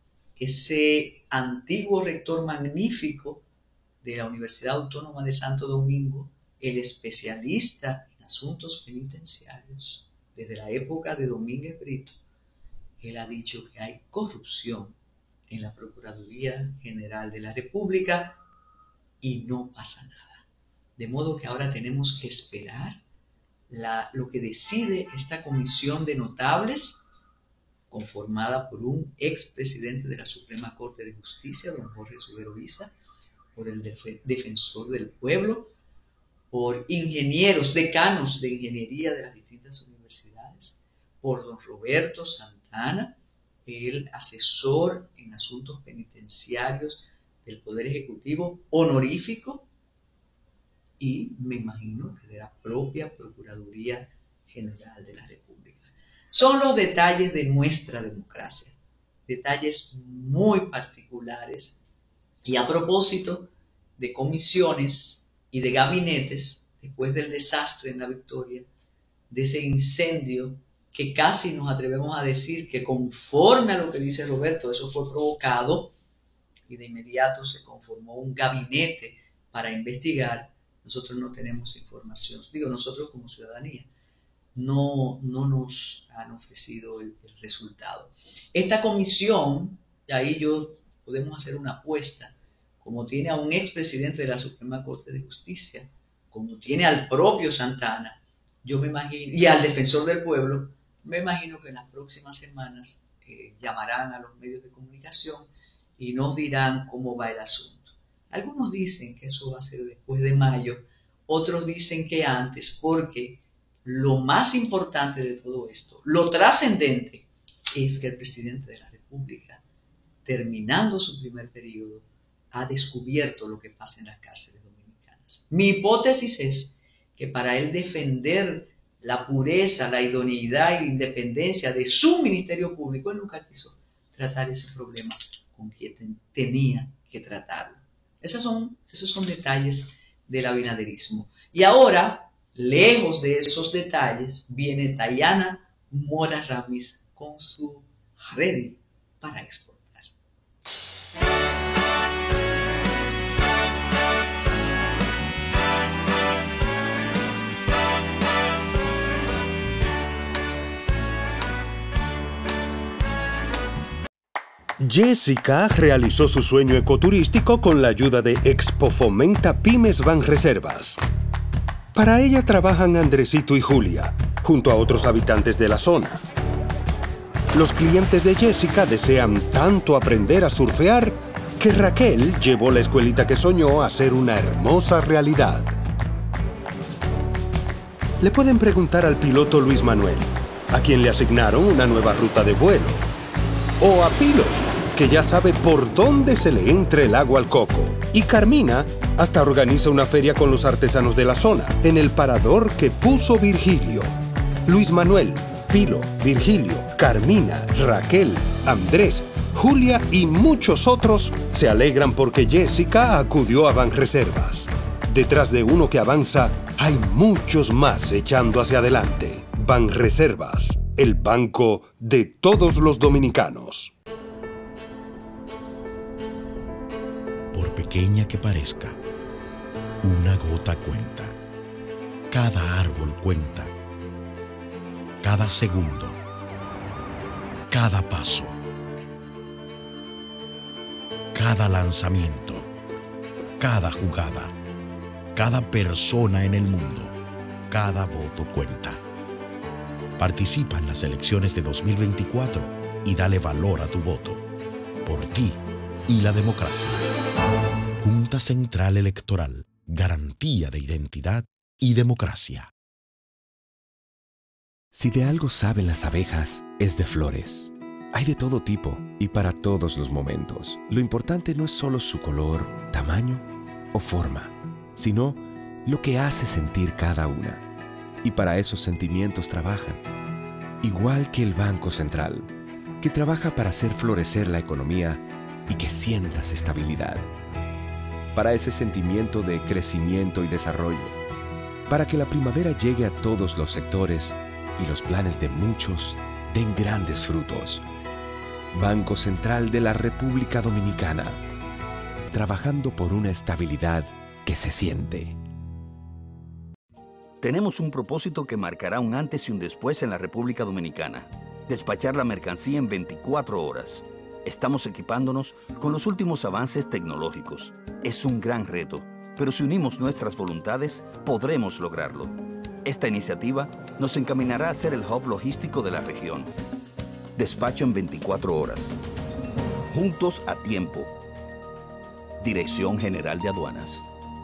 A: ese antiguo rector magnífico de la Universidad Autónoma de Santo Domingo, el especialista en asuntos penitenciarios, desde la época de Domínguez Brito, él ha dicho que hay corrupción en la Procuraduría General de la República y no pasa nada. De modo que ahora tenemos que esperar lo que decide esta comisión de notables, conformada por un expresidente de la Suprema Corte de Justicia, don Jorge Subero Isa, por el defensor del pueblo, por ingenieros, decanos de ingeniería de las distintas universidades, por don Roberto Santana, el asesor en asuntos penitenciarios del Poder Ejecutivo honorífico, y me imagino que de la propia Procuraduría General de la República. Son los detalles de nuestra democracia, detalles muy particulares. Y a propósito de comisiones y de gabinetes, después del desastre en La Victoria, de ese incendio que casi nos atrevemos a decir que, conforme a lo que dice Roberto, eso fue provocado, y de inmediato se conformó un gabinete para investigar. Nosotros no tenemos información, digo nosotros como ciudadanía, no nos han ofrecido el resultado. Esta comisión, y ahí podemos hacer una apuesta, como tiene a un expresidente de la Suprema Corte de Justicia, como tiene al propio Santana, yo me imagino, y al defensor del pueblo, me imagino que en las próximas semanas llamarán a los medios de comunicación y nos dirán cómo va el asunto. Algunos dicen que eso va a ser después de mayo, otros dicen que antes, porque lo más importante de todo esto, lo trascendente, es que el presidente de la República, terminando su primer periodo, ha descubierto lo que pasa en las cárceles dominicanas. Mi hipótesis es que para él defender la pureza, la idoneidad y la independencia de su ministerio público, él nunca quiso tratar ese problema con quien tenía que tratarlo. Esos son detalles del abinaderismo. Y ahora, lejos de esos detalles, viene Dayana Mora Ramis con su Ready para exportar.
B: Jessica realizó su sueño ecoturístico con la ayuda de Expo Fomenta Pymes Banreservas. Para ella trabajan Andresito y Julia, junto a otros habitantes de la zona. Los clientes de Jessica desean tanto aprender a surfear que Raquel llevó la escuelita que soñó a ser una hermosa realidad. Le pueden preguntar al piloto Luis Manuel, a quien le asignaron una nueva ruta de vuelo, o a Pilo, que ya sabe por dónde se le entra el agua al coco. Y Carmina hasta organiza una feria con los artesanos de la zona, en el parador que puso Virgilio. Luis Manuel, Pilo, Virgilio, Carmina, Raquel, Andrés, Julia y muchos otros se alegran porque Jessica acudió a Banreservas. Detrás de uno que avanza, hay muchos más echando hacia adelante. Banreservas, el banco de todos los dominicanos.
C: Por pequeña que parezca, una gota cuenta. Cada árbol cuenta. Cada segundo. Cada paso. Cada lanzamiento. Cada jugada. Cada persona en el mundo. Cada voto cuenta. Participa en las elecciones de 2024 y dale valor a tu voto. Por ti y la democracia. Junta Central Electoral. Garantía de identidad y democracia.
D: Si de algo saben las abejas, es de flores. Hay de todo tipo y para todos los momentos. Lo importante no es solo su color, tamaño o forma, sino lo que hace sentir cada una. Y para esos sentimientos trabajan. Igual que el Banco Central, que trabaja para hacer florecer la economía y que sientas estabilidad. Para ese sentimiento de crecimiento y desarrollo. Para que la primavera llegue a todos los sectores y los planes de muchos den grandes frutos. Banco Central de la República Dominicana. Trabajando por una estabilidad que se siente.
E: Tenemos un propósito que marcará un antes y un después en la República Dominicana. Despachar la mercancía en 24 horas. Estamos equipándonos con los últimos avances tecnológicos. Es un gran reto, pero si unimos nuestras voluntades, podremos lograrlo. Esta iniciativa nos encaminará a ser el hub logístico de la región. Despacho en 24 horas. Juntos a tiempo. Dirección General de Aduanas.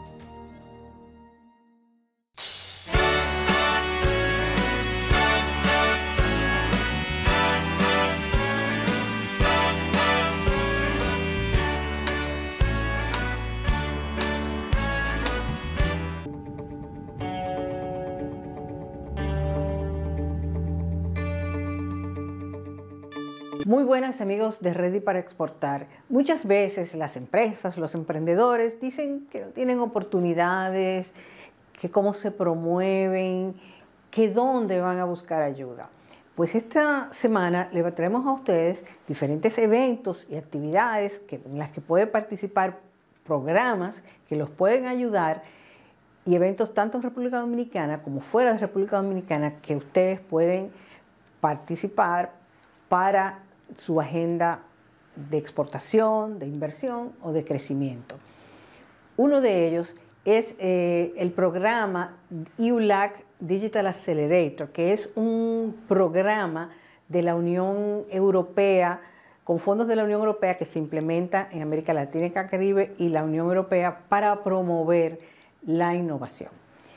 M: Muy buenas amigos de Ready para Exportar. Muchas veces las empresas, los emprendedores dicen que no tienen oportunidades, que cómo se promueven, que dónde van a buscar ayuda. Pues esta semana le traemos a ustedes diferentes eventos y actividades en las que puede participar, programas que los pueden ayudar y eventos tanto en República Dominicana como fuera de República Dominicana que ustedes pueden participar para su agenda de exportación, de inversión o de crecimiento. Uno de ellos es el programa EULAC Digital Accelerator, que es un programa de la Unión Europea, con fondos de la Unión Europea que se implementa en América Latina y Caribe y la Unión Europea para promover la innovación.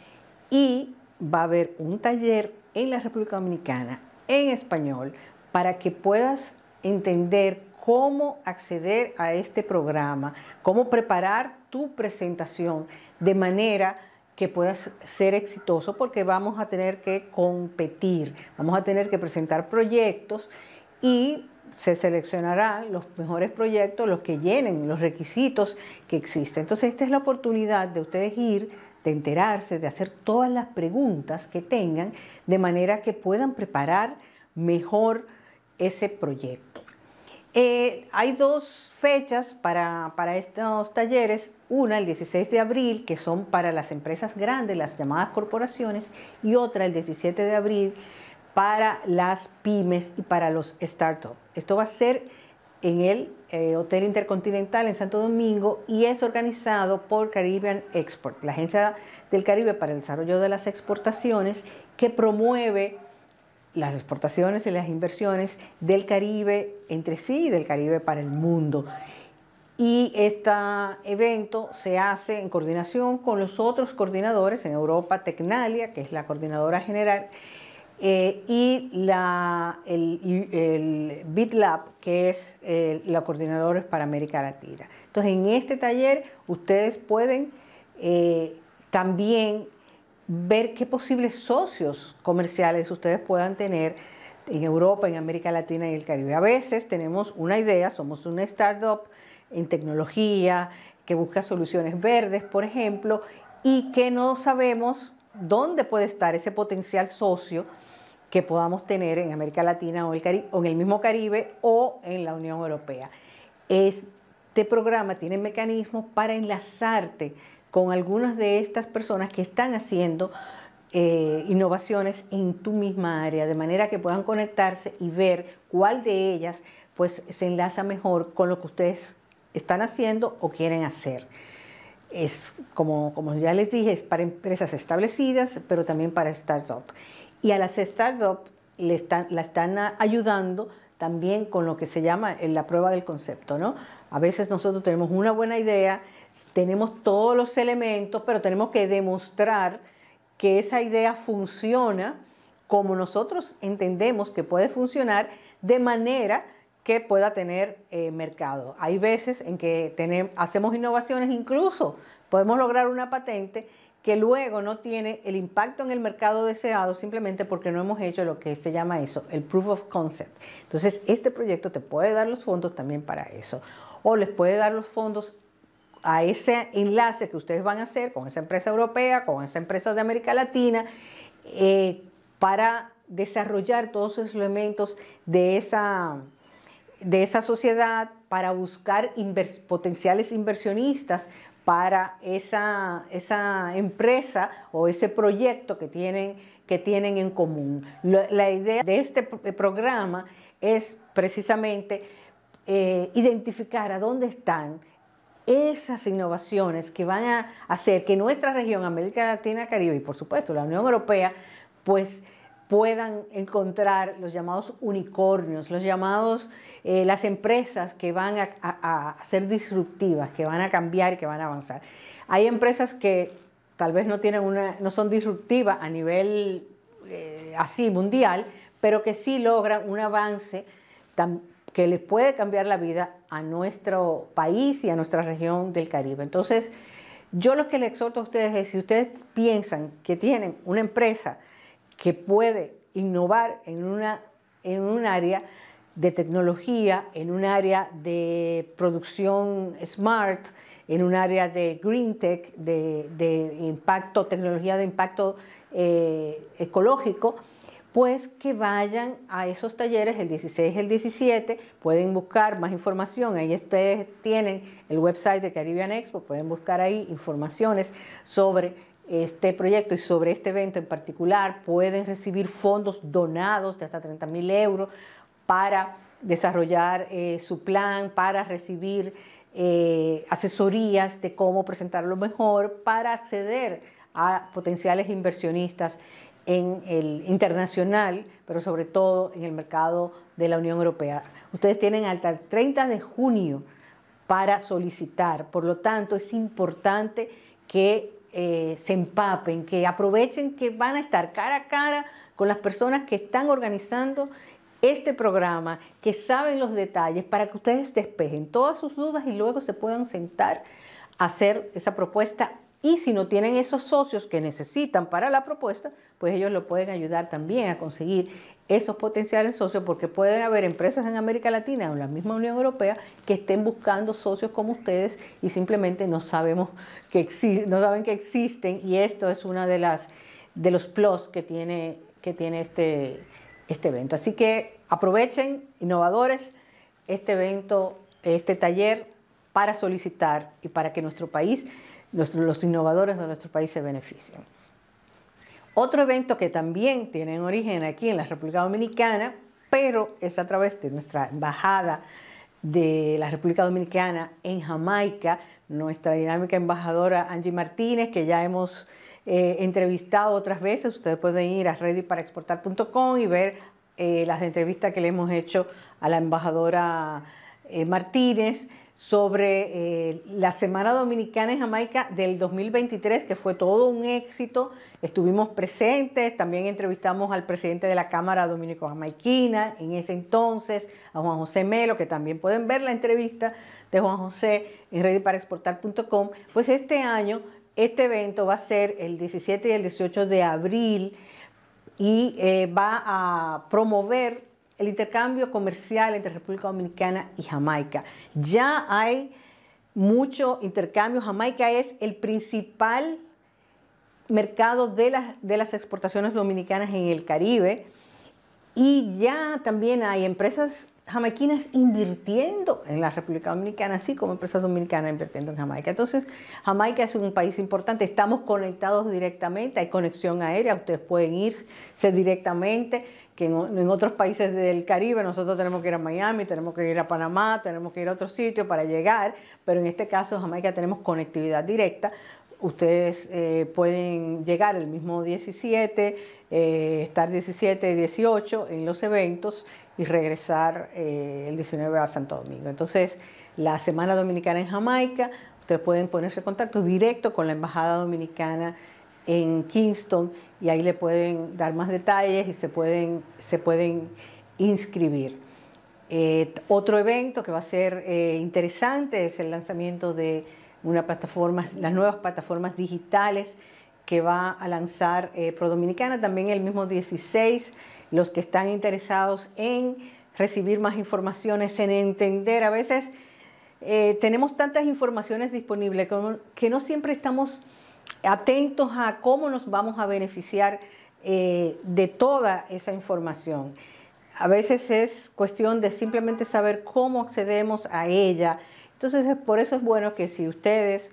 M: Y va a haber un taller en la República Dominicana en español para que puedas entender cómo acceder a este programa, cómo preparar tu presentación de manera que puedas ser exitoso, porque vamos a tener que competir, vamos a tener que presentar proyectos y se seleccionarán los mejores proyectos, los que llenen los requisitos que existen. Entonces esta es la oportunidad de ustedes ir, de enterarse, de hacer todas las preguntas que tengan, de manera que puedan preparar mejor ese proyecto. Hay dos fechas para estos talleres, una el 16 de abril, que son para las empresas grandes, las llamadas corporaciones, y otra el 17 de abril para las pymes y para los startups. Esto va a ser en el Hotel Intercontinental en Santo Domingo y es organizado por Caribbean Export, la Agencia del Caribe para el Desarrollo de las Exportaciones, que promueve las exportaciones y las inversiones del Caribe entre sí y del Caribe para el mundo. Y este evento se hace en coordinación con los otros coordinadores en Europa, Tecnalia, que es la coordinadora general, y el BitLab, que es la coordinadora para América Latina. Entonces, en este taller ustedes pueden también ver qué posibles socios comerciales ustedes puedan tener en Europa, en América Latina y el Caribe. A veces tenemos una idea, somos una startup en tecnología que busca soluciones verdes, por ejemplo, y que no sabemos dónde puede estar ese potencial socio que podamos tener en América Latina o en el mismo Caribe o en la Unión Europea. Este programa tiene mecanismos para enlazarte con algunas de estas personas que están haciendo innovaciones en tu misma área, de manera que puedan conectarse y ver cuál de ellas pues, se enlaza mejor con lo que ustedes están haciendo o quieren hacer. Es, como ya les dije, es para empresas establecidas, pero también para startups. Y a las startups la están ayudando también con lo que se llama la prueba del concepto, ¿no? A veces nosotros tenemos una buena idea, tenemos todos los elementos, pero tenemos que demostrar que esa idea funciona como nosotros entendemos que puede funcionar, de manera que pueda tener mercado. Hay veces en que hacemos innovaciones, incluso podemos lograr una patente que luego no tiene el impacto en el mercado deseado simplemente porque no hemos hecho lo que se llama eso, el proof of concept. Entonces, este proyecto te puede dar los fondos también para eso, o les puede dar los fondos a ese enlace que ustedes van a hacer con esa empresa europea, con esa empresa de América Latina, para desarrollar todos esos elementos de esa sociedad, para buscar potenciales inversionistas para esa empresa o ese proyecto que tienen en común. La idea de este programa es precisamente identificar a dónde están esas innovaciones que van a hacer que nuestra región, América Latina, Caribe y por supuesto la Unión Europea, pues puedan encontrar los llamados unicornios, los llamados, las empresas que van a ser disruptivas, que van a cambiar y que van a avanzar. Hay empresas que tal vez no son disruptivas a nivel así mundial, pero que sí logran un avance que les puede cambiar la vida a nuestro país y a nuestra región del Caribe. Entonces, yo lo que les exhorto a ustedes es, si ustedes piensan que tienen una empresa que puede innovar en un área de tecnología, en un área de producción smart, en un área de green tech, de impacto, tecnología de impacto ecológico, pues que vayan a esos talleres el 16 y el 17, pueden buscar más información, ahí ustedes tienen el website de Caribbean Expo, pueden buscar ahí informaciones sobre este proyecto y sobre este evento en particular, pueden recibir fondos donados de hasta 30.000 euros para desarrollar su plan, para recibir asesorías de cómo presentarlo mejor, para acceder a potenciales inversionistas en el internacional, pero sobre todo en el mercado de la Unión Europea. Ustedes tienen hasta el 30 de junio para solicitar, por lo tanto es importante que se empapen, que aprovechen que van a estar cara a cara con las personas que están organizando este programa, que saben los detalles, para que ustedes despejen todas sus dudas y luego se puedan sentar a hacer esa propuesta. Y si no tienen esos socios que necesitan para la propuesta, pues ellos lo pueden ayudar también a conseguir esos potenciales socios, porque pueden haber empresas en América Latina o en la misma Unión Europea que estén buscando socios como ustedes y simplemente no saben que existen, y esto es una de los plus que tiene este evento. Así que aprovechen, innovadores, este evento, este taller, para solicitar y para que nuestro país, los innovadores de nuestro país se beneficien. Otro evento que también tiene origen aquí en la República Dominicana, pero es a través de nuestra embajada de la República Dominicana en Jamaica, nuestra dinámica embajadora Angie Martínez, que ya hemos entrevistado otras veces. Ustedes pueden ir a readyparaexportar.com y ver las entrevistas que le hemos hecho a la embajadora Martínez sobre la Semana Dominicana en Jamaica del 2023, que fue todo un éxito. Estuvimos presentes, también entrevistamos al presidente de la Cámara Dominico-Jamaiquina en ese entonces, a Juan José Melo, que también pueden ver la entrevista de Juan José en readyparaexportar.com. Pues este año este evento va a ser el 17 y el 18 de abril y va a promover el intercambio comercial entre República Dominicana y Jamaica. Ya hay mucho intercambio. Jamaica es el principal mercado de las exportaciones dominicanas en el Caribe, y ya también hay empresas jamaiquinas invirtiendo en la República Dominicana, así como empresas dominicanas invirtiendo en Jamaica. Entonces, Jamaica es un país importante, estamos conectados directamente, hay conexión aérea, ustedes pueden irse directamente, que en otros países del Caribe nosotros tenemos que ir a Miami, tenemos que ir a Panamá, tenemos que ir a otros sitios para llegar, pero en este caso Jamaica tenemos conectividad directa. Ustedes pueden llegar el mismo 17, estar 17 y 18 en los eventos y regresar el 19 a Santo Domingo. Entonces, la Semana Dominicana en Jamaica, ustedes pueden ponerse en contacto directo con la Embajada Dominicana en Kingston y ahí le pueden dar más detalles y se pueden inscribir. Otro evento que va a ser interesante es el lanzamiento de las nuevas plataformas digitales que va a lanzar ProDominicana, también el mismo 16, los que están interesados en recibir más informaciones, en entender. A veces tenemos tantas informaciones disponibles que no siempre estamos atentos a cómo nos vamos a beneficiar de toda esa información. A veces es cuestión de simplemente saber cómo accedemos a ella. Entonces, por eso es bueno que si ustedes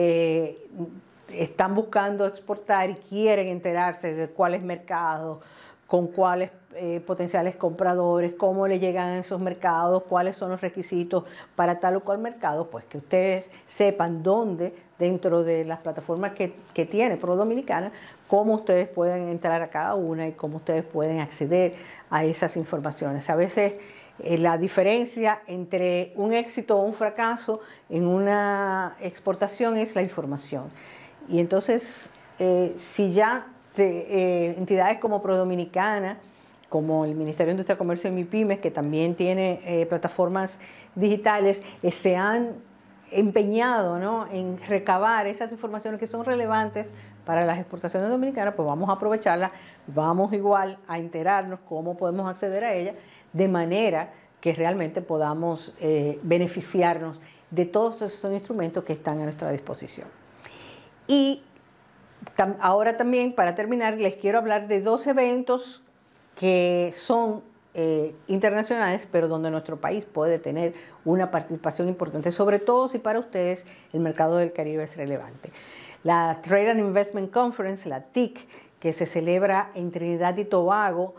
M: están buscando exportar y quieren enterarse de cuáles mercados, con cuáles potenciales compradores, cómo le llegan a esos mercados, cuáles son los requisitos para tal o cual mercado, pues que ustedes sepan dónde, dentro de las plataformas que tiene ProDominicana, cómo ustedes pueden entrar a cada una y cómo ustedes pueden acceder a esas informaciones. A veces la diferencia entre un éxito o un fracaso en una exportación es la información. Y entonces, si ya entidades como ProDominicana, como el Ministerio de Industria, Comercio y MIPYMES, que también tiene plataformas digitales, se han empeñado, ¿no?, en recabar esas informaciones que son relevantes para las exportaciones dominicanas, pues vamos a aprovecharlas, vamos igual a enterarnos cómo podemos acceder a ellas, de manera que realmente podamos beneficiarnos de todos esos instrumentos que están a nuestra disposición. Y ahora también, para terminar, les quiero hablar de 2 eventos que son internacionales, pero donde nuestro país puede tener una participación importante, sobre todo si para ustedes el mercado del Caribe es relevante. La Trade and Investment Conference, la TIC, que se celebra en Trinidad y Tobago,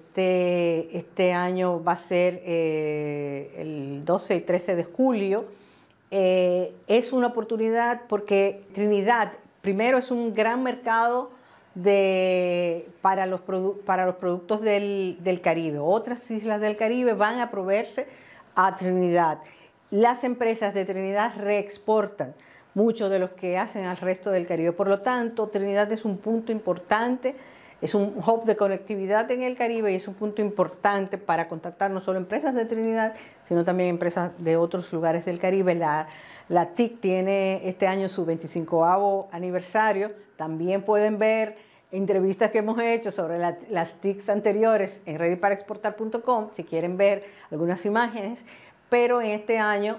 M: este año va a ser el 12 y 13 de julio, es una oportunidad porque Trinidad, primero, es un gran mercado para los productos del Caribe. Otras islas del Caribe van a proveerse a Trinidad. Las empresas de Trinidad reexportan mucho de los que hacen al resto del Caribe. Por lo tanto, Trinidad es un punto importante, es un hub de conectividad en el Caribe y es un punto importante para contactar no solo empresas de Trinidad, sino también empresas de otros lugares del Caribe. La TIC tiene este año su 25º aniversario. También pueden ver entrevistas que hemos hecho sobre las TICs anteriores en readyparaexportar.com, si quieren ver algunas imágenes. Pero en este año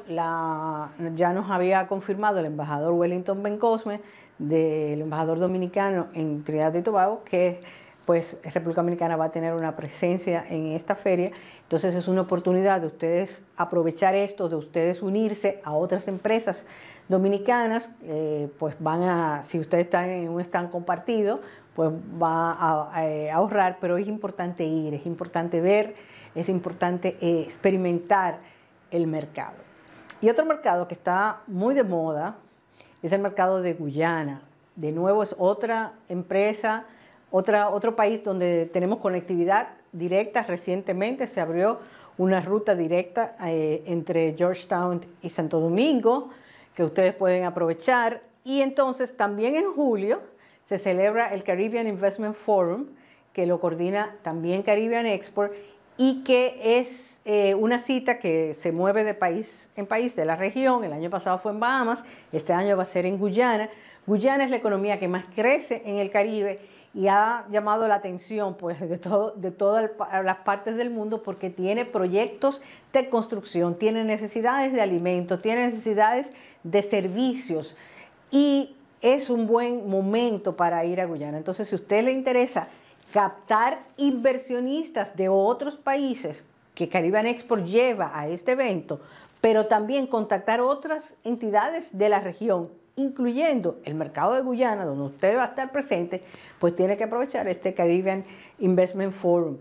M: ya nos había confirmado el embajador Wellington Bencosme, del embajador dominicano en Trinidad y Tobago, que pues República Dominicana va a tener una presencia en esta feria. Entonces es una oportunidad de ustedes aprovechar esto, de ustedes unirse a otras empresas dominicanas, pues si ustedes están en un stand compartido, pues va a ahorrar, pero es importante ir, es importante ver, es importante experimentar el mercado. Y otro mercado que está muy de moda es el mercado de Guyana. De nuevo es otra empresa, otro país donde tenemos conectividad directa. Recientemente se abrió una ruta directa entre Georgetown y Santo Domingo, que ustedes pueden aprovechar. Y entonces también en julio se celebra el Caribbean Investment Forum, que lo coordina también Caribbean Export, y que es una cita que se mueve de país en país de la región. El año pasado fue en Bahamas, este año va a ser en Guyana. Guyana es la economía que más crece en el Caribe y ha llamado la atención pues, de todas las partes del mundo, porque tiene proyectos de construcción, tiene necesidades de alimentos, tiene necesidades de servicios, y es un buen momento para ir a Guyana. Entonces, si a usted le interesa captar inversionistas de otros países que Caribbean Export lleva a este evento, pero también contactar otras entidades de la región, incluyendo el mercado de Guyana, donde usted va a estar presente, pues tiene que aprovechar este Caribbean Investment Forum.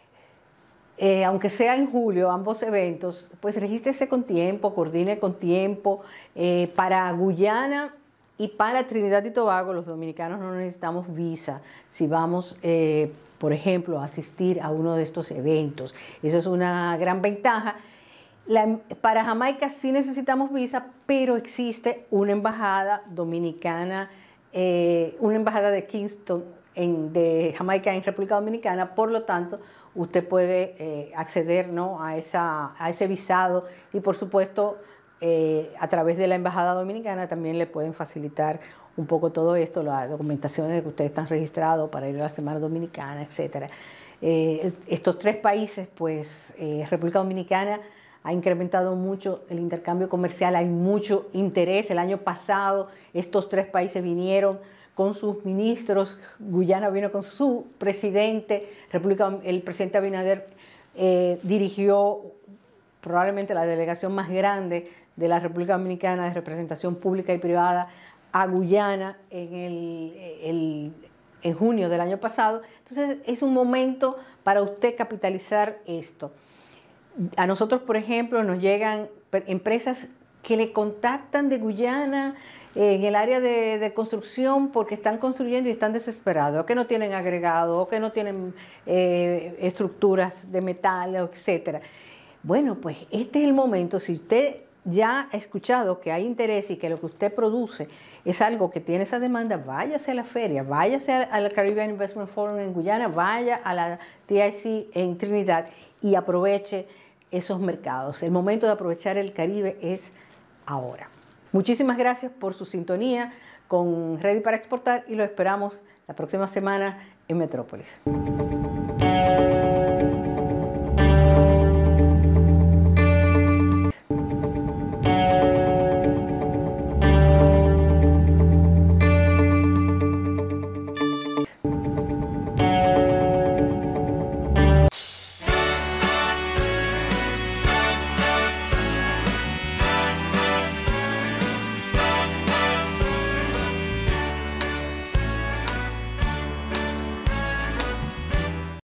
M: Aunque sea en julio, ambos eventos, pues regístrese con tiempo, coordine con tiempo. Para Guyana y para Trinidad y Tobago, los dominicanos no necesitamos visa si vamos, por ejemplo, a asistir a uno de estos eventos. Eso es una gran ventaja. Para Jamaica sí necesitamos visa, pero existe una embajada dominicana, una embajada de Kingston, de Jamaica en República Dominicana. Por lo tanto, usted puede acceder, ¿no?, a ese visado, y por supuesto a través de la embajada dominicana también le pueden facilitar un poco todo esto, las documentaciones de que ustedes están registrados para ir a la Semana Dominicana, etc. Estos 3 países, pues República Dominicana ha incrementado mucho el intercambio comercial, hay mucho interés. El año pasado estos 3 países vinieron con sus ministros, Guyana vino con su presidente, el presidente Abinader dirigió probablemente la delegación más grande de la República Dominicana de representación pública y privada a Guyana en junio del año pasado. Entonces es un momento para usted capitalizar esto. A nosotros, por ejemplo, nos llegan empresas que le contactan de Guyana en el área de construcción porque están construyendo y están desesperados, o que no tienen agregado, o que no tienen estructuras de metal, etc. Bueno, pues este es el momento. Si usted ya ha escuchado que hay interés y que lo que usted produce es algo que tiene esa demanda, váyase a la feria, váyase al Caribbean Investment Forum en Guyana, vaya a la TIC en Trinidad y aproveche esos mercados. El momento de aprovechar el Caribe es ahora. Muchísimas gracias por su sintonía con Ready para Exportar y lo esperamos la próxima semana en Metrópolis.